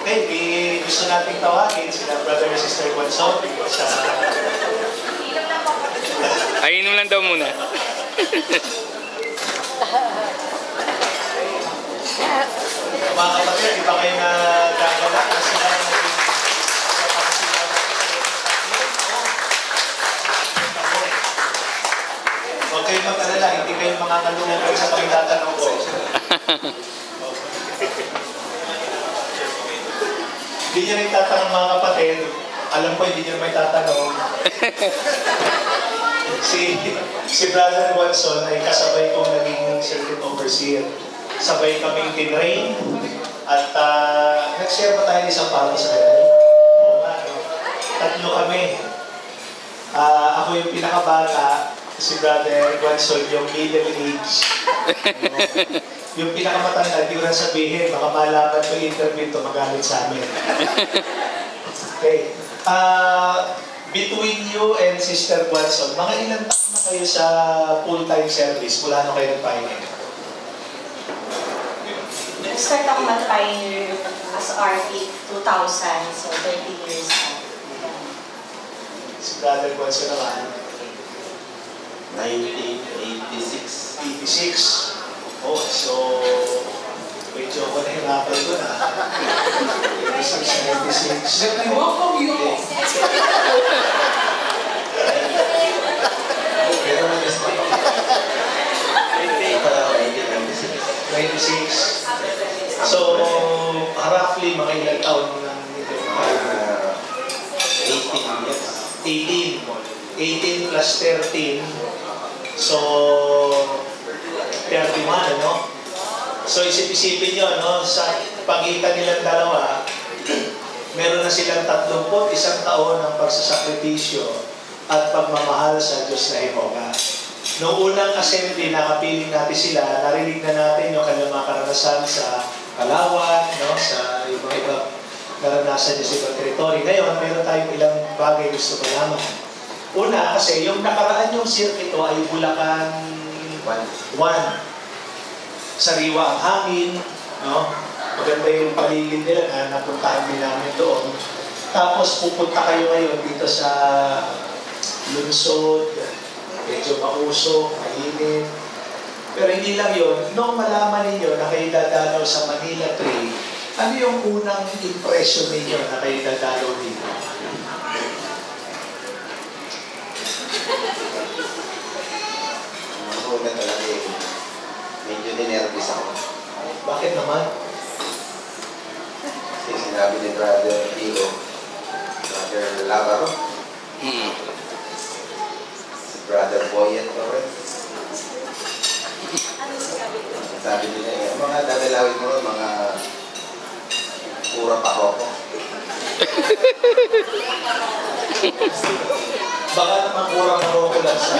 Okay, gusto nating tawagin sila brother and sister Gonzalo sa... Ay, inom lang daw muna. Mga kapatid, di ba kayo nagagala na sila huwag kayo mag-alala, hindi kayo makakalungan sa pagtatanong ko. Hindi nyo rin tatanong mga kapatid. Alam ko hindi nyo may tatanong. Si Brother Watson ay kasabay kong naging circuit overseer. Sabay kaming tinrain at nag-share pa tayo isang para sa kanya. Oo nga, no? Tatlo kami. Ako yung pinakabata, si Brother Watson yung middle age. Yung pinakamatanda, di ko na sabihin, baka malaman ko yung interview ito, magalit sa amin. Okay. Between you and Sister Watson, mga ilang taon na kayo sa full-time service? Mula na kayo nag-pioneer? Nag-start ako mag-pioneer as RP 2000, so 30 years na. Si Brother Watson naman? 1986. 86. Oh, so medyo ako nahirapan doon ah. 96. Welcome you! Pero nag-start ako. 96. So, roughly mga ilang taon lang nito? 18 years. 18 plus 13. So, 31, ano? So, isip-isipin nyo, no? Sa pagitan nilang dalawa, meron na silang 31 taon ng pagsasakripisyo at pagmamahal sa Diyos na Jehovah. Noong unang assembly, nakapiling natin sila, narinig na natin yung kanilang mga karanasan sa Palawan, no? Sa yung mga ibang karanasan niya sa ibang teritoryo. Ngayon, meron tayong ilang bagay gusto malaman. Una, kasi yung nakaraan yung sirkito ay Bulacan 1. Sariwa ang hangin, no? Maganda yung paligid nila na napuntahan din namin doon. Tapos pupunta kayo ngayon dito sa lungsod, medyo mausok, mainit. Pero hindi lang yun, nung malaman ninyo na kayo dadalaw sa Manila Trail, ano yung unang impression ninyo na kayo dadalaw dito? Una talaga yung medyo ninervous ako. Bakit naman? Kasi sinabi ni Brother Tito, Brother Lavaro, si Brother Boyet Torres. Sabi nila, mga dadalawin mo mga pura paroko. Baka naman kurang maroko lang sa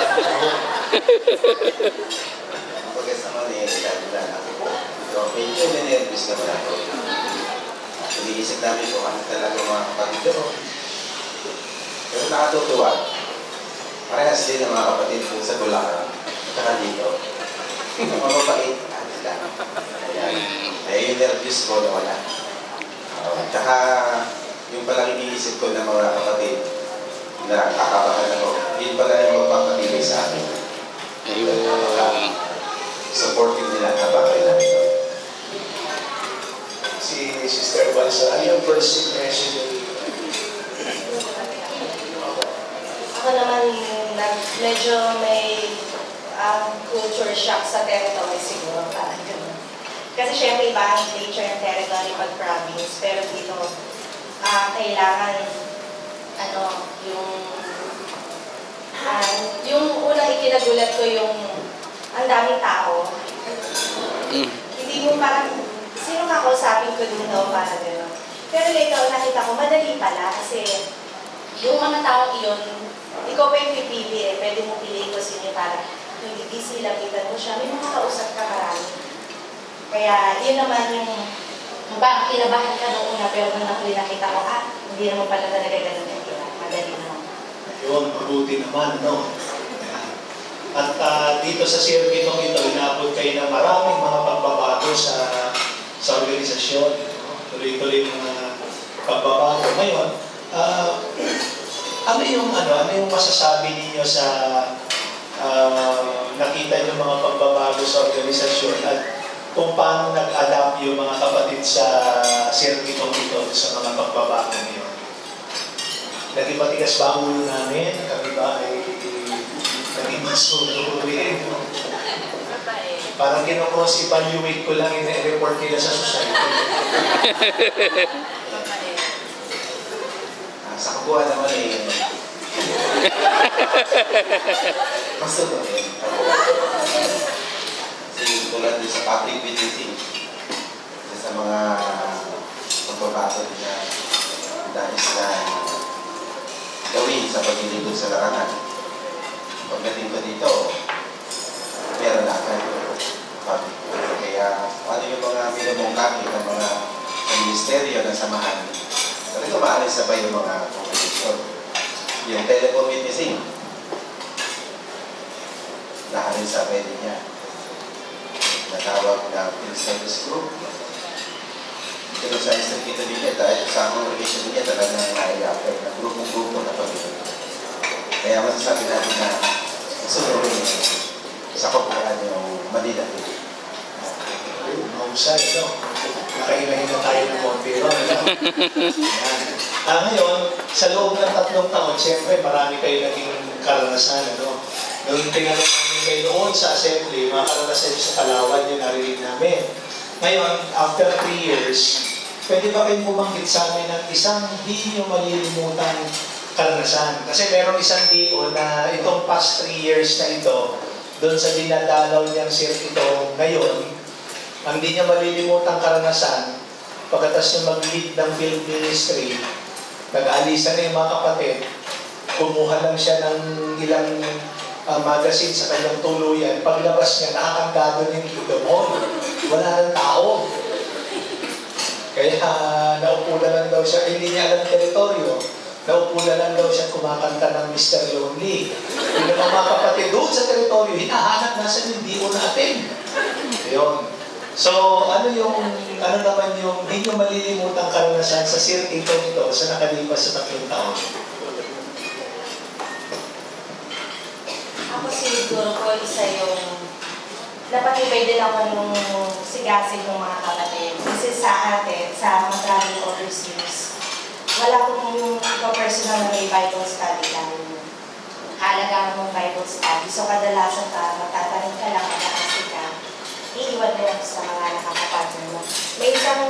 Pagkas naman sabi na ako. So, medyo ninervous naman ako. Iniisip namin kung ano talaga mga kapatid ko. Pero nakatutuwa. Parehas din ang mga kapatid ko sa Bulacan. At dito. Mga mabait. Kaya yung nervous ko na wala. Tsaka yung palang iniisip ko ng mga kapatid na kakabahan ako, yun pala yung magpapatibay sa akin. Supportive nila na bakit namin. si Sister Balsa. Ano yung first impression niyo? Ako naman, medyo may culture shock sa territory siguro. Parang ganun. Kasi syempre iba ang nature ng territory pag province. Pero dito, kailangan, yung unang ikinagulat ko yung ang daming tao. Hindi mo parang, sino kakausapin ko dun daw para gano'n. Pero later, nakita ko, madali pala kasi yung mga tao iyon, ikaw pa yung pipili eh. Pwede mo piliin ko sino para hindi busy, lapitan mo siya. May mga kausap ka marami. Kaya yun naman yung parang kinabahan ka nung una pero nung nakita ko, hindi naman pala talaga ganun yung madali naman. Yun, mabuti naman, no? At dito sa circuitong ito, inabot kayo ng maraming mga pagbabago sa organisasyon. No? tuloy-tuloy mga pagbabago. Ngayon, ano yung masasabi ninyo sa nakita niyo mga pagbabago sa organisasyon at kung paano nag-adapt yung mga kapatid sa sirkitong ito sa mga pagbabago niyo? Naging matigas ba ang ulo namin? Kami ba ay naging masunurin? Parang kinocross-evaluate ko lang yung report nila sa society. Sa kabuhan naman mas ito kasi tulad din sa public witnessing sa mga pagbabato na dahil na gawin sa paglilingkod sa larangan. Pagdating ko dito, meron na agad public. Kaya ano yung mga minumungkahi ng mga ministeryo ng samahan, talaga maalis sabay yung mga competition. Yung telecom witnessing, naalis sabay din niya. Natawag na field service group. Pero sa isang kita din niya, dahil sa congregation niya, talagang nai-apply na grupo-grupo na pag-ibig. Kaya masasabi natin na masunurin sa kapulaan yung Manila. Mahusay, no? Nakailahin na tayo ng Montero. Ngayon, sa loob ng 3 taon, siyempre marami kayo naging karanasan. Noong tinanong namin kayo noon sa assembly, mga karanasan sa Palawan, yung narinig namin. Ngayon, after 3 years, pwede ba kayong bumanggit sa amin ng isang di nyo malilimutan karanasan? Kasi meron isang DO na itong past 3 years na ito, doon sa dinadalaw niyang sirkito ngayon, ang di niya malilimutang karanasan, pagkatas niya mag-lead ng field ministry, nag-aalisan na yung mga kapatid, kumuha lang siya ng ilang magazine sa kanyang tuluyan, paglabas niya, nakakagado niya yung doon. Wala nang tao. Kaya naupo na lang daw siya, hindi niya alam teritoryo, naupo na lang daw siya kumakanta ng Mr. Lonely. Yung mga kapatid doon sa teritoryo, hinahanap nasa yung DO natin. Ayun. So, ano naman yung hindi nyo malilimutang karanasan sa sirkito nito sa nakalipas sa 3 taon? Ako siguro ko isa yung napatibay din ako nung sigasig ng mga kapatid. Kasi sa atin, sa mga traveling overseas, wala akong personal na may Bible study lang. Halaga mong Bible study. So, kadalasan magtatanong ka lang, kasi ka, iiwan mo sa mga nakakapartner mo. May isang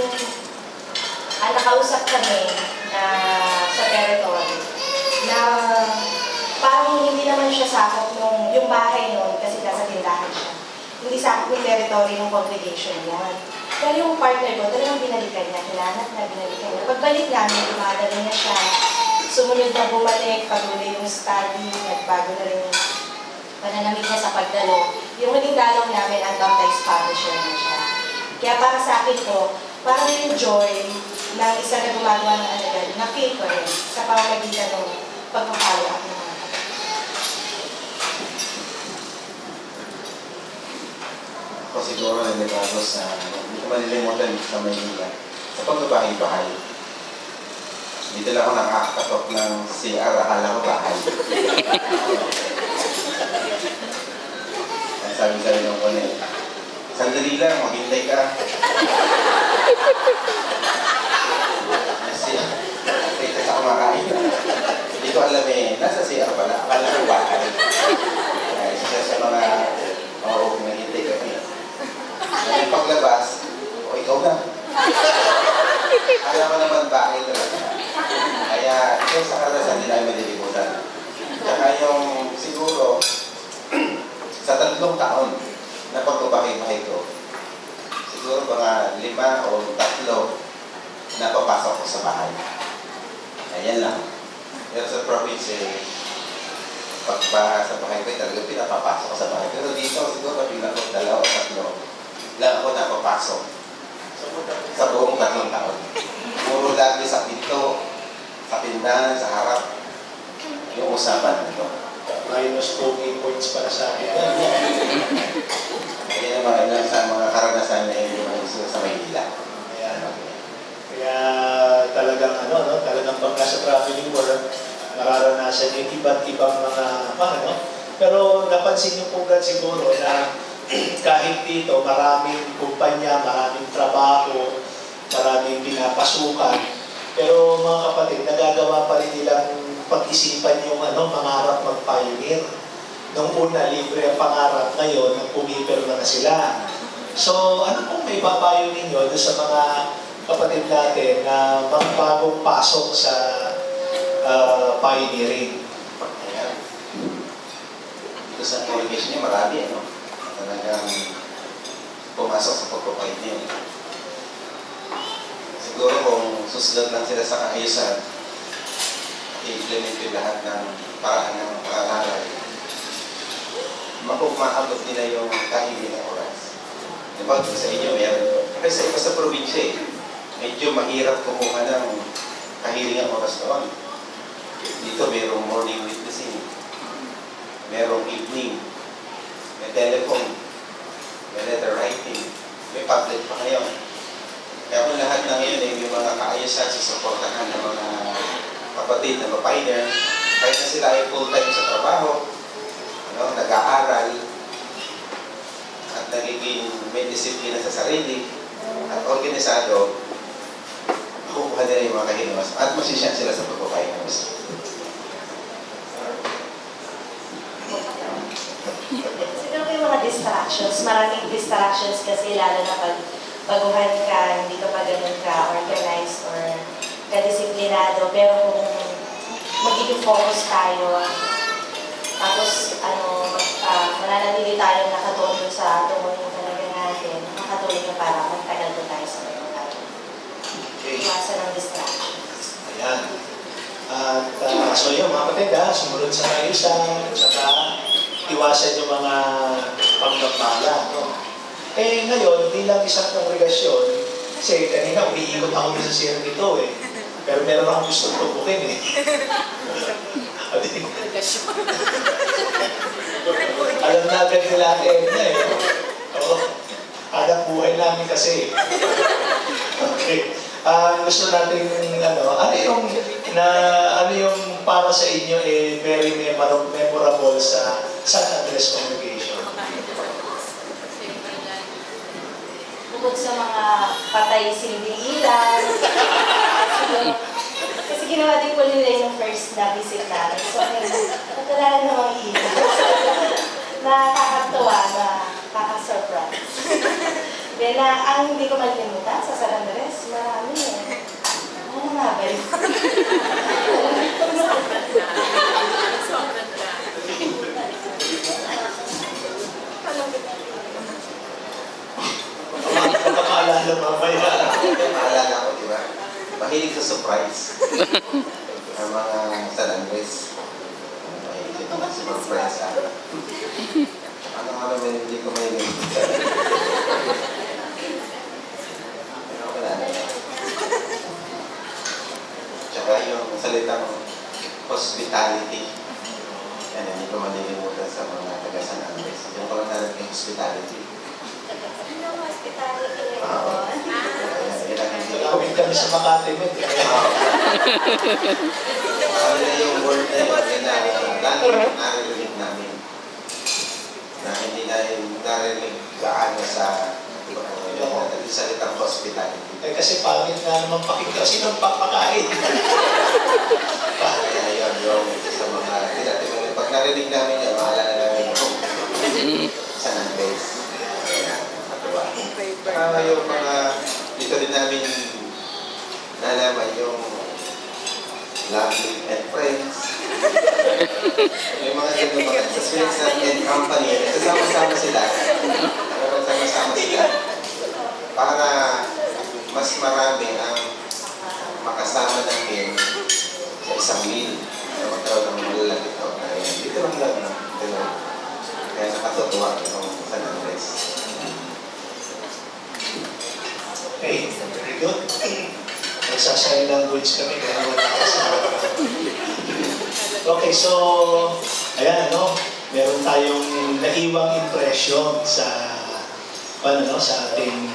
nakausap kami na sa territory na parang hindi naman siya sakop yung bahay noon kasi nasa tindahan siya. Hindi sakop yung territory ng congregation yun. Pero yung partner ko, talagang binalikan niya, hinanap na binalikan niya. Pagbalik namin, dumadala niya siya. Sumunod na bumalik, patuloy yung study, nagbago na rin yung pananamit niya sa pagdalo. Yung huling dalaw namin, unbaptized publisher na siya. Kaya para sa akin ko, parang yung joy ng isa na gumagawa ng alagal, na-feel ko rin sa pamamagitan ng pagpapalo up ng mga kapatid. Ako siguro nagagawa sa, hindi ko malilimutan sa Maynila, sa pagbabahay-bahay. Dito lang ako nakakatok ng CR, akala ko bahay. Sabi-sabi ng ko na sandali lang, maghintay ka. Kasi, kita sa kumakain. Hindi ko alam nasa CR pala. Akala ko bahay. Isa sa mga naghintay kami. Yung paglabas, ikaw na. Kaya mo naman bahay talaga. Kaya, ito sa karanasan din ay malilimutan. Tsaka yung siguro, sa 3 taon na pagbabahay-bahay ko, siguro mga 5 o 3 na papasok ko sa bahay. Ayan lang. Pero sa province, pagpa sa bahay ko, talaga pinapapasok ko sa bahay. Pero dito, siguro bilang ko 2 o 3 lang ako napapasok sa buong 3 taon. Puro lagi sa pinto, sa pindahan, sa harap, yung usapan nito. Minus 2 points para sa akin. Kaya naman sa mga karanasan na yung sa Maynila. Ayan. mararanasan yung iba't ibang mga ano. Pero napansin niyo po siguro na kahit dito maraming kumpanya, maraming trabaho, maraming pinapasukan, pero mga kapatid, nagagawa pa rin nilang pag-isipan yung pangarap mag-pioneer. Nung una, libre ang pangarap, ngayon, pumipirma na sila. So, ano pong may papayo ninyo doon sa mga kapatid natin na magbagong pasok sa pioneering? Ayan. Dito sa qualification niya, marami, talagang pumasok sa pagpapahid. Siguro kung susunod lang sila sa kaayusan, i-implement yung lahat ng paraan ng pangangaral, maabot nila yung kahili ng oras. Diba, sa inyo meron. Kasi sa iba sa probinsya, medyo mahirap kumuha ng kahilingang oras noon. Dito mayroong morning witnessing, mayroong evening, may telephone, may letter writing, may tablet pa ngayon. Kaya kung lahat na ngayon yung mga kaayusan, susuportahan ng mga kapatid na mapiner, kahit na sila ay full-time sa trabaho, nag-aaral, at nagiging may disiplina sa sarili, at organisado, makukuha nila yung mga kahilingas at masisyan sila sa pagpapahin ng isa. Siguro yung mga distractions, maraming distractions kasi lalo na pag baguhan ka, hindi ka pa ganun ka organized or ka-disiplinado, pero kung magiging focus tayo, tapos mananatili tayo nakatuloy sa tungkulin talaga natin, makatuloy na para magtagal po tayo sa mga tayo. Iwasan ng distractions. Ayan. At so yun, mga kapatid, sumunod sa kaayusan, saka iwasan yung mga pagkakala. Ngayon, bilang isang kongregasyon, kasi kanina umiikot ako sa circuito pero meron akong gusto tubukin Alam na agad nila na Oo. Alam buhay namin kasi. Okay. Gusto natin, ano yung para sa inyo very memorable sa San Andres Congregation? Bukod sa mga patay silbing ilan, kasi ginawa din po nila yung first na visit namin. So, nagkalala namang ilan. Nakakatuwa, nakaka-surprise. Then, ang hindi ko malimutan sa San Andres, marami Ano nga ba yun? Maalala mamaya. Maalala ko, di ba? Mahilig sa surprise. Ang mga San Andres. Mahilig sa surprise. Ano nga naman hindi ko mahilig sa tsaka yung salitang hospitality. Yan, hindi ko malilimutan sa mga taga San Andres. Yung ko lang talaga yung hospitality. Anong hospitality Oo. Nagawin kami sa Makati, Ano na yung word na yun na narinig namin. Na hindi na yung narinig gaano sa salitang hospitality. Kasi pangit nga naman pakinggan. Sinong papakain? Kaya yun, yung sa mga pag narinig namin yan, maalala namin yung San Andres. Kaya, matuwa. Saka yung mga, dito din namin nalaman yung Lovely and Friends. Yung mga ganun, mga sa Spirits and Company, sasama-sama sila. Sasama-sama sila. Para mas marami ang makasama namin sa isang meal. Sa magkaroon ng malalapit na ugnayan. Dito lang lang, no? Kaya nakatutuwa itong San Andres. Okay, very good. Nagsasign language kami kaya wala kasama. Okay, so, ayan, meron tayong naiwang impression sa ating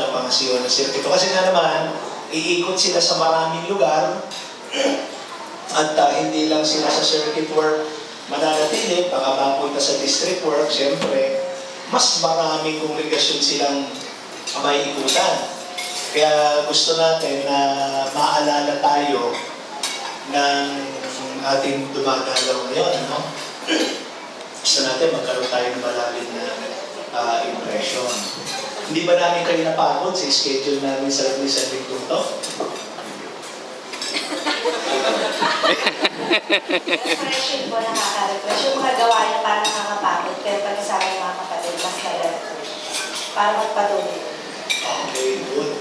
tagapangasiwa ng sirkuito. Kasi nga naman, iikot sila sa maraming lugar At hindi lang sila sa circuit work mananatili, baka mapunta sa district work, siyempre, mas maraming kongregasyon silang may ikutan. Kaya gusto natin na maalala tayo ng ating dumadalaw ngayon. No? Gusto natin magkaroon tayo ng malalim na impression. Hindi ba namin kayo napagod sa schedule namin sa lingkong to? Refreshing po, nakaka-refresh. Yung mga gawain parang nakakapagod, pero pag kasama yung mga kapatid, mas nag-refresh. Para magpatuloy. Okay, good.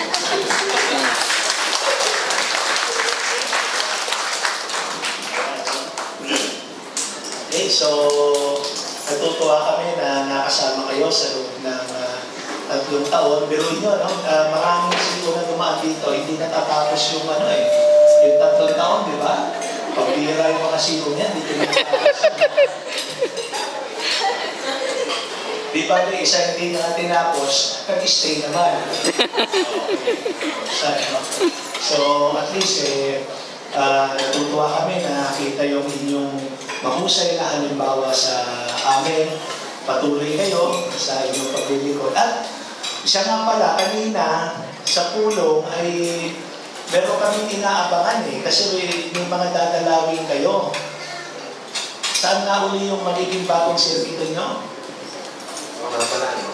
Okay, so natutuwa kami na nakasama kayo sa loob ng 3 taon. Pero yun, no? Maraming siguro na dumaan dito, hindi natatapos yung yung 3 taon, di ba? Pagbira yung mga sino niyan, dito natatapos. Di ba may isa hindi na tinapos, nag-stay naman. So, at least, natutuwa kami na nakita yung inyong mahusay na halimbawa sa amin. Patuloy kayo sa inyong paglilikod. At siya nga pala, kanina sa pulong ay meron kaming inaabangan kasi may mga dadalawin kayo. Saan na uli yung magiging bagong sirkito nyo? Mga pala, no?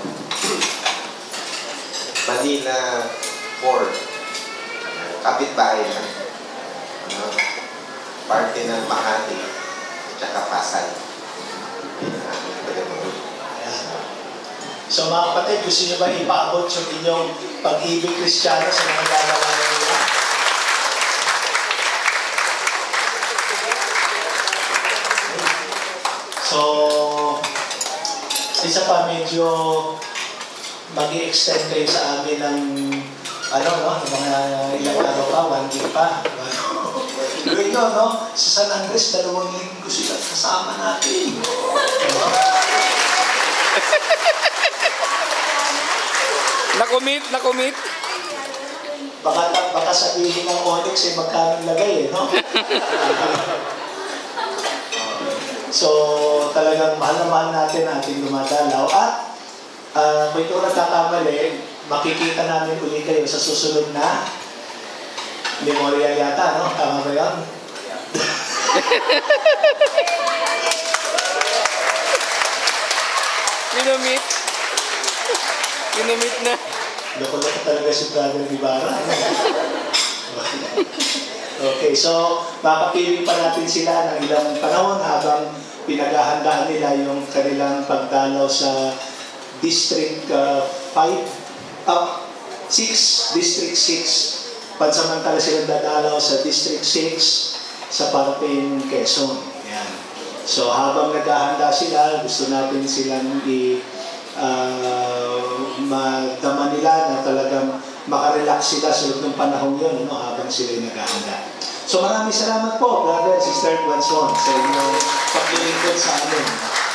Manila 4. Kapitbahay na. Parte ng Makati, tsaka Pasay. So mga kapatid, gusto niyo ba ipaabot yung inyong pag-ibig Kristiyano sa mga gagawa nila? So, isa pa medyo mag-i-extend kayo sa amin ng mga ilang araw pa, 1 week pa. Gawin nyo, no? Sa San Andres, 2 linggo sila kasama natin. Nakumit. Baka sabihin ng Onyx magkano lagay no? So, talagang mahal na mahal natin ating dumadalaw. At kung ito nagkakamali, makikita namin uli kayo sa susunod na memorial yata, no? Tama ba yun? Kinumit na. Loko-loko talaga si Brother Ibarra. Okay, so makapiling pa natin sila ng ilang panahon habang pinaghahandaan nila yung kanilang pagdalaw sa District 6, District 6. Pansamantala silang dadalaw sa District 6 sa Parating, Quezon. Yan. So habang naghahanda sila, gusto natin silang madama nila na talagang makarelax sila sa loob ng panahon yun habang sila naghahanda. So maraming salamat po, Brother and Sister Guanzon, sa inyong paglilingkod sa amin.